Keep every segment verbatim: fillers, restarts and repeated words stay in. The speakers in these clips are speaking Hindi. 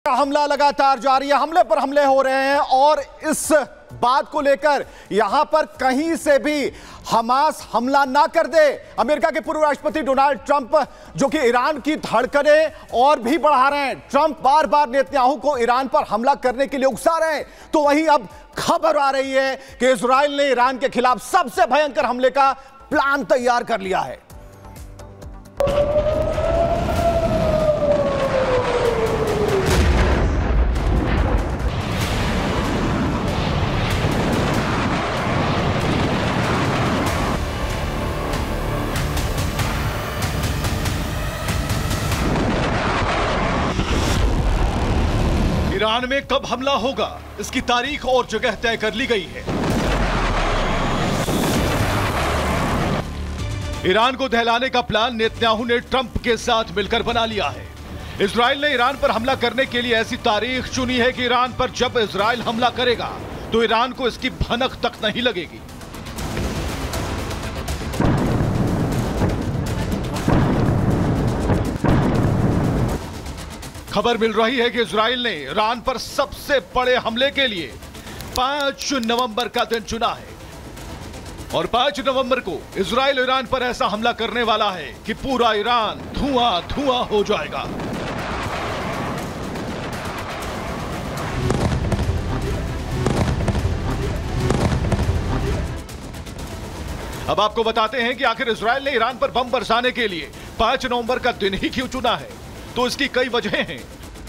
हमला लगातार जारी है, हमले पर हमले हो रहे हैं और इस बात को लेकर यहां पर कहीं से भी हमास हमला ना कर दे। अमेरिका के पूर्व राष्ट्रपति डोनाल्ड ट्रंप जो कि ईरान की धड़कनें और भी बढ़ा रहे हैं, ट्रंप बार बार नेतन्याहू को ईरान पर हमला करने के लिए उकसा रहे हैं, तो वहीं अब खबर आ रही है कि इजराइल ने ईरान के खिलाफ सबसे भयंकर हमले का प्लान तैयार कर लिया है। ईरान में कब हमला होगा, इसकी तारीख और जगह तय कर ली गई है। ईरान को दहलाने का प्लान नेतन्याहू ने ट्रंप के साथ मिलकर बना लिया है। इजराइल ने ईरान पर हमला करने के लिए ऐसी तारीख चुनी है कि ईरान पर जब इजराइल हमला करेगा तो ईरान को इसकी भनक तक नहीं लगेगी। खबर मिल रही है कि इजराइल ने ईरान पर सबसे बड़े हमले के लिए पांच नवंबर का दिन चुना है और पांच नवंबर को इजराइल ईरान पर ऐसा हमला करने वाला है कि पूरा ईरान धुआं धुआं हो जाएगा। अब आपको बताते हैं कि आखिर इजराइल ने ईरान पर बम बरसाने के लिए पांच नवंबर का दिन ही क्यों चुना है। तो इसकी कई वजहें हैं।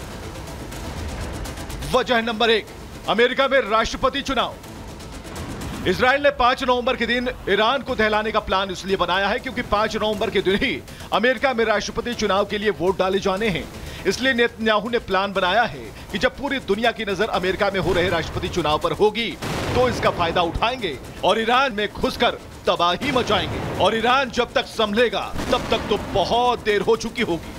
वजह नंबर एक, अमेरिका में राष्ट्रपति चुनाव। इजराइल ने पांच नवंबर के दिन ईरान को दहलाने का प्लान इसलिए बनाया है क्योंकि पांच नवंबर के दिन ही अमेरिका में राष्ट्रपति चुनाव के लिए वोट डाले जाने हैं। इसलिए नेतन्याहू ने प्लान बनाया है कि जब पूरी दुनिया की नजर अमेरिका में हो रहे राष्ट्रपति चुनाव पर होगी तो इसका फायदा उठाएंगे और ईरान में घुसकर तबाही मचाएंगे। और ईरान जब तक संभलेगा तब तक तो बहुत देर हो चुकी होगी।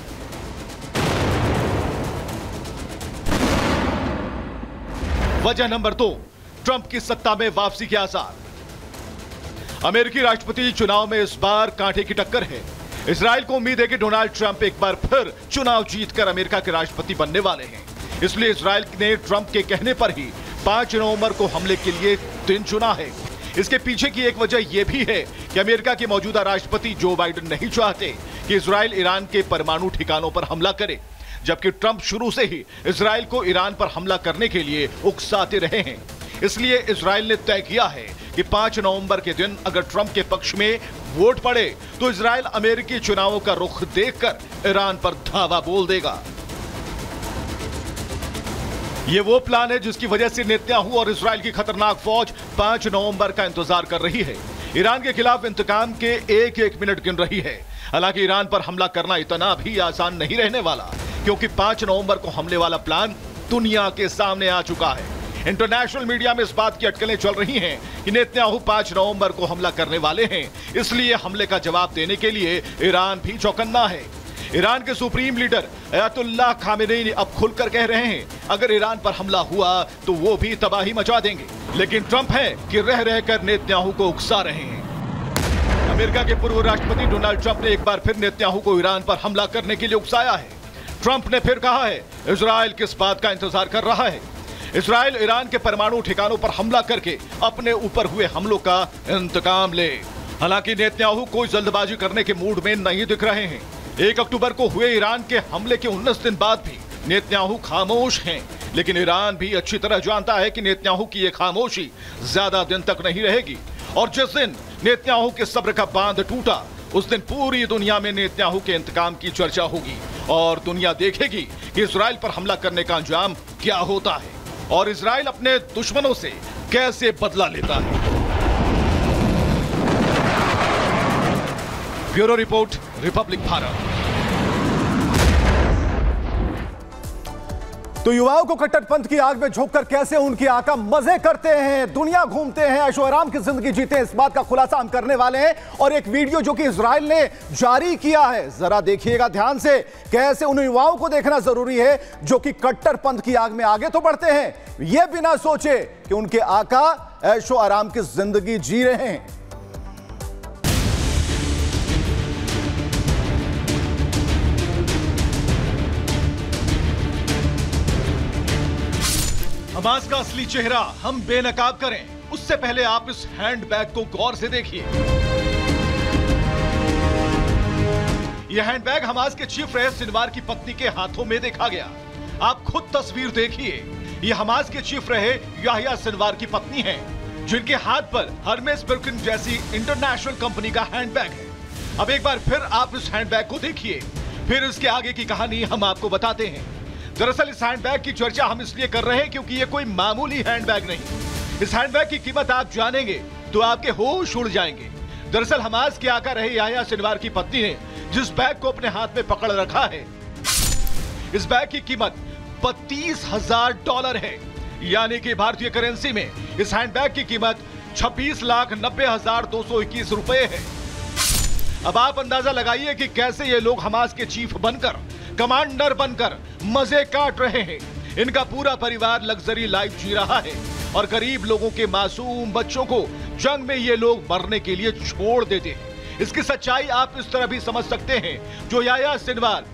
वजह नंबर दो, ट्रंप की सत्ता में वापसी के आसार। अमेरिकी राष्ट्रपति चुनाव में इस बार कांटे की टक्कर है। इजराइल को उम्मीद है कि डोनाल्ड ट्रंप एक बार फिर चुनाव जीतकर अमेरिका के राष्ट्रपति बनने वाले हैं। इसलिए इजराइल ने ट्रंप के कहने पर ही पांच नवंबर को हमले के लिए दिन चुना है। इसके पीछे की एक वजह यह भी है कि अमेरिका के मौजूदा राष्ट्रपति जो बाइडेन नहीं चाहते कि इजराइल ईरान के परमाणु ठिकानों पर हमला करे, जबकि ट्रंप शुरू से ही इजराइल को ईरान पर हमला करने के लिए उकसाते रहे हैं। इसलिए इजराइल ने तय किया है कि पांच नवंबर के दिन अगर ट्रंप के पक्ष में वोट पड़े तो इजराइल अमेरिकी चुनावों का रुख देखकर ईरान पर धावा बोल देगा। यह वो प्लान है जिसकी वजह से नेतन्याहू और इजराइल की खतरनाक फौज पांच नवंबर का इंतजार कर रही है। ईरान के खिलाफ इंतकाम के एक एक मिनट गिन रही है। हालांकि ईरान पर हमला करना इतना भी आसान नहीं रहने वाला, क्योंकि पांच नवंबर को हमले वाला प्लान दुनिया के सामने आ चुका है। इंटरनेशनल मीडिया में इस बात की अटकलें चल रही हैं कि नेतन्याहू पांच नवंबर को हमला करने वाले हैं, इसलिए हमले का जवाब देने के लिए ईरान भी चौकन्ना है। ईरान के सुप्रीम लीडर अयातुल्लाह खामेनेई अब खुलकर कह रहे हैं अगर ईरान पर हमला हुआ तो वो भी तबाही मचा देंगे। लेकिन ट्रंप है कि रह रहकर नेतन्याहू को उकसा रहे हैं। अमेरिका के पूर्व राष्ट्रपति डोनाल्ड ट्रंप ने एक बार फिर नेतन्याहू को ईरान पर हमला करने के लिए उकसाया है। ट्रंप ने फिर कहा है इजराइल किस बात का इंतजार कर रहा है। इजराइल ईरान के परमाणु ठिकानों पर हमला करके अपने ऊपर हुए हमलों का इंतकाम ले। हालांकि नेतन्याहू कोई जल्दबाजी करने के मूड में नहीं दिख रहे हैं। एक अक्टूबर को हुए ईरान के हमले के उन्नीस दिन बाद भी नेतन्याहू खामोश हैं, लेकिन ईरान भी अच्छी तरह जानता है कि नेतन्याहू की यह खामोशी ज्यादा दिन तक नहीं रहेगी और जिस दिन नेतन्याहू के सब्र का बांध टूटा उस दिन पूरी दुनिया में नेतन्याहू के इंतकाम की चर्चा होगी और दुनिया देखेगी कि इजराइल पर हमला करने का अंजाम क्या होता है और इजराइल अपने दुश्मनों से कैसे बदला लेता है। Bureau report, Republic Bharat. तो युवाओं को कट्टरपंथ की आग में झोंककर कैसे उनके आका मजे करते हैं, दुनिया घूमते हैं, ऐशो आराम की जिंदगी जीते हैं, इस बात का खुलासा हम करने वाले हैं। और एक वीडियो जो कि इजराइल ने जारी किया है, जरा देखिएगा ध्यान से, कैसे उन युवाओं को देखना जरूरी है जो कि कट्टरपंथ की आग में आगे तो बढ़ते हैं, यह बिना सोचे कि उनके आका ऐशो आराम की जिंदगी जी रहे हैं। हमास का असली चेहरा हम बेनकाब करें, उससे पहले आप इस हैंडबैग को गौर से देखिए। यह हैंडबैग हमास के चीफ रहे सिनवार की पत्नी के हाथों में देखा गया। आप खुद तस्वीर देखिए। यह हमास के चीफ रहे याह्या सिनवार की पत्नी है, जिनके हाथ पर हर्मेस बिर्किन जैसी इंटरनेशनल कंपनी का हैंडबैग है। अब एक बार फिर आप इस हैंडबैग को देखिए, फिर इसके आगे की कहानी हम आपको बताते हैं। दरअसल इस हैंडबैग की चर्चा हम इसलिए कर रहे हैं क्योंकि ये कोई मामूली हैंडबैग नहीं। इस हैंडबैग की कीमत आप जानेंगे तो आपके होश उड़ जाएंगे। दरअसल हमास के आका रहे याह्या सिनवार की पत्नी ने जिस बैग को अपने हाथ में पकड़ रखा है, इस बैग की कीमत बत्तीस हजार डॉलर है, यानी कि भारतीय करेंसी में इस हैंडबैग की कीमत छब्बीस लाख नब्बे हजार दो सौ इक्कीस रुपए है। अब आप अंदाजा लगाइए कि कैसे ये लोग हमास के चीफ बनकर, कमांडर बनकर मजे काट रहे हैं। इनका पूरा परिवार लग्जरी लाइफ जी रहा है और गरीब लोगों के मासूम बच्चों को जंग में ये लोग मरने के लिए छोड़ देते हैं। इसकी सच्चाई आप इस तरह भी समझ सकते हैं, जो याह्या सिनवार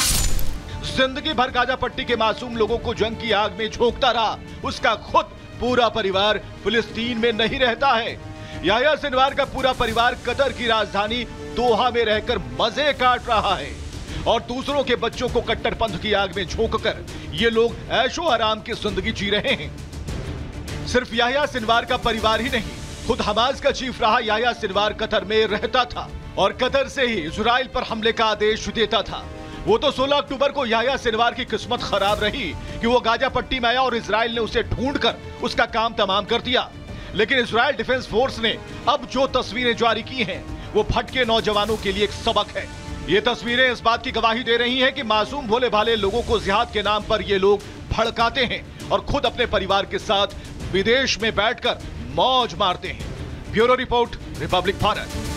जिंदगी भर गाजा पट्टी के मासूम लोगों को जंग की आग में झोंकता रहा, उसका खुद पूरा परिवार फिलिस्तीन में नहीं रहता है। याह्या सिनवार का पूरा परिवार कतर की राजधानी दोहा में रहकर मजे काट रहा है और दूसरों के बच्चों को कट्टरपंथ की आग में झोंककर ये लोग ऐशो आराम की जिंदगी जी रहे हैं। सिर्फ याह्या सिनवार का परिवार ही नहीं, खुद हमास का चीफ रहा याह्या सिनवार कतर में रहता था और कतर से ही इजराइल पर हमले का आदेश देता था। वो तो सोलह अक्टूबर को याह्या सिनवार की किस्मत खराब रही कि वो गाजा पट्टी में आया और इजराइल ने उसे ढूंढकर उसका काम तमाम कर दिया। लेकिन इजराइल डिफेंस फोर्स ने अब जो तस्वीरें जारी की हैं, वो भटके नौजवानों के लिए एक सबक है। ये तस्वीरें इस बात की गवाही दे रही हैं कि मासूम भोले भाले लोगों को जिहाद के नाम पर ये लोग भड़काते हैं और खुद अपने परिवार के साथ विदेश में बैठकर मौज मारते हैं। Bureau report, Republic Bharat.